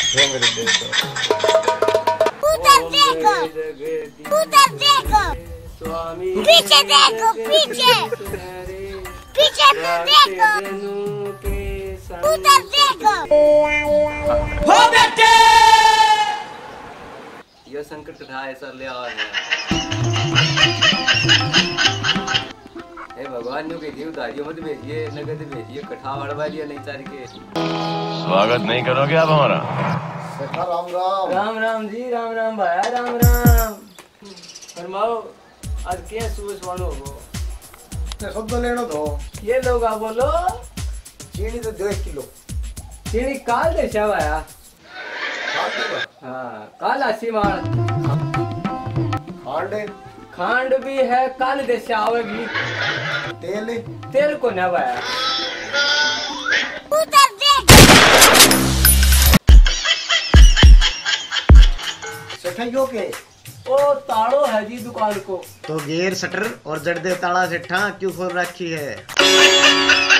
उधर देखो, उधर देखो, पीछे देखो, पीछे पीछे देखो, उधर देखो। हो बेटे यह संकट कठाए सर ले आए हैं। हे भगवान न्यू की उधारियों मत भेजिए, नगद भेजिए, कठा हड़वा दिया नहीं चार के। स्वागत नहीं करोगे आप हमारा? राम राम। राम राम जी, राम राम भाया, राम राम। फरमाओ आज क्या सुबह वालो हो? शुद्ध लेना दो। ये लोग आप बोलो। चीनी तो 2 किलो। चीनी काल दे भाया। हाँ काल 80 मार। खांड भी है काल दे आवेगी। तेल को न भाया। उधर देखो। सेठा के ओ ताड़ो है जी दुकान को। तो गेर शटर और जड़ दे ताला सेठा क्यों खोल रखी है?